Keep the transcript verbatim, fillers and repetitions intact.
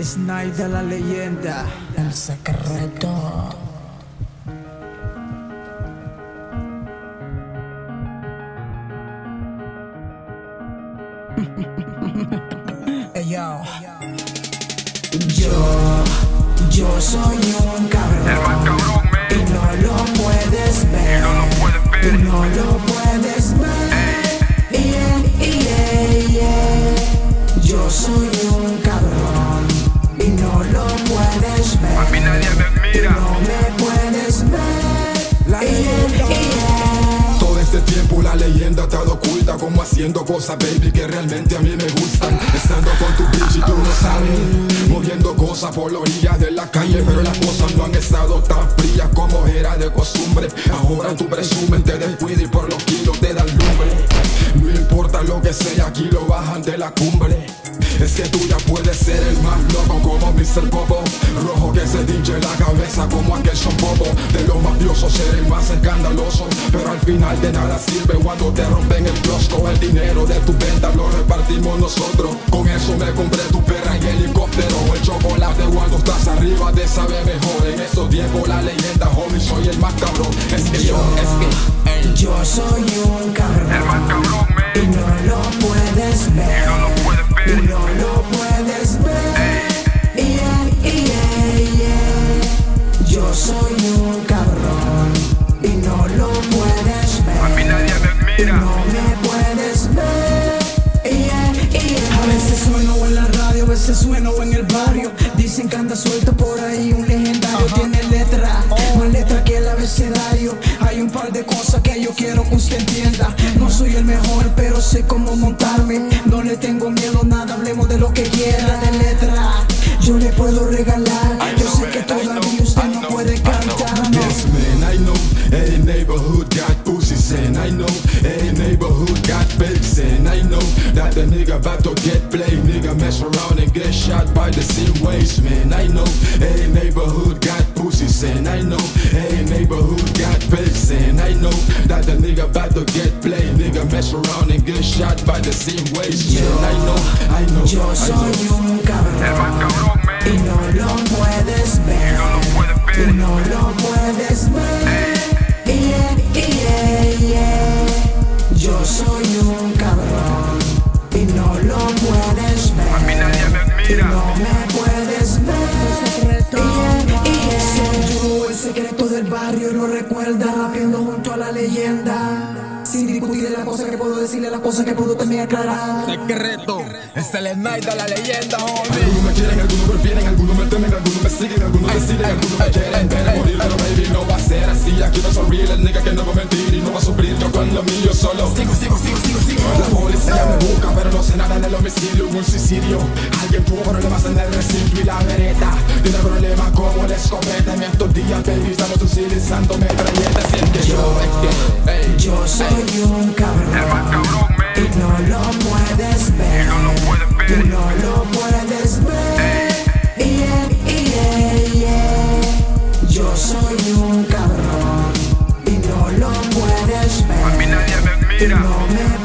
Snyder la leyenda, el secreto. Hey, yo. Yo, yo soy un cabrón, el más cabrón, man. y no lo puedes ver, Y no lo puedes ver. y no lo puedes ver. Yeah, yeah, yeah. Yo soy un cabrón y no lo puedes ver. A mí nadie me Y mira. no me puedes ver. La Yeah, yeah. Todo este tiempo la leyenda ha estado oculta, como haciendo cosas, baby, que realmente a mí me gustan. Estando con tu bitch y tú no sabes, moviendo cosas por la orilla de la calle, pero las cosas no han estado tan frías como era de costumbre. Ahora tú presumen, te descuidas y por los kilos te dan lumbre. No importa lo que sea, aquí lo bajan de la cumbre. Es que tú ya puedes ser el más loco como mister Popo, rojo que se tinche la cabeza como aquel Sean Popo. De los mafiosos ser el más escandaloso, pero al final de nada sirve cuando te rompen el kiosco. El dinero de tu venta lo repartimos nosotros, con eso me compré tu perra y helicóptero. El chocolate cuando estás arriba te sabe mejor. En estos tiempos la leyenda, homie, soy el más cabrón. Es que yo, es que el Yo soy un cabrón, El más cabrón, man. y no lo puedes ver. Y no lo puedes Y ver. no lo puedes ver. Yeah, yeah, yeah. Yo soy un cabrón y no lo puedes ver. A mí nadie me Y mira. no me puedes ver. Yeah, yeah. A veces sueno en la radio, a veces sueno en el barrio. Dicen que anda suelto por ahí un legendario. Tiene letra, más letra que el abecedario. Hay un par de cosas que yo quiero que usted entienda. No soy el mejor, pero sé cómo montarme. No le tengo miedo a nada, hablemos de lo que quiera. De letra, yo le puedo regalar. Yo sé que todavía usted no puede cantar. No. yes, man, I know. Every neighborhood got pussies, and I know every neighborhood got babes, and I know that the nigga about to get played. Nigga mess around and get shot by the same ways, man. I know every neighborhood got pussies, and I know every neighborhood got babes, and I know that the nigga about to get played. Nigga mess around and get shot by the same ways, man. I know, I know, Yo I soy know. un El más cabrón cabrón, man. y no lo puedes Y ver. no lo puedes Y ver. no lo puedes ver. Yeah, yeah, yeah. Yo soy un cabrón y no lo puedes A mí ver. nadie me Y mira. no me puedes ver. Yeah, yeah. Soy yo, el secreto del barrio, lo recuerda, rapeando junto a la leyenda. Sin discutir la cosa que puedo decirle, la cosa que puedo también aclarar. Secreto. Es el Snyder la leyenda, homie. Algunos me quieren, algunos prefieren, algunos me temen, algunos me siguen, algunos deciden, algunos me quieren ver morir, pero baby no va a ser así. Aquí no soy real, el nigga que no va a mentir y no va a sufrir. Yo con lo mío solo sigo, sigo, sigo, sigo, sigo. La policía me busca, pero no sé nada del homicidio. Un suicidio, alguien tuvo problemas en el recinto y la vereda. Tiene problemas como la escopeta. En estos días, baby, estamos utilizando metralletas. Y el que yo, es que, ey, Yo soy un El cabrón más cabrón, y man. no lo puedes Y ver. no lo puedes Y ver. no lo puedes ver. Yeah, yeah, yeah. Yo soy un cabrón y no lo puedes A mí ver. nadie me Y mira. no me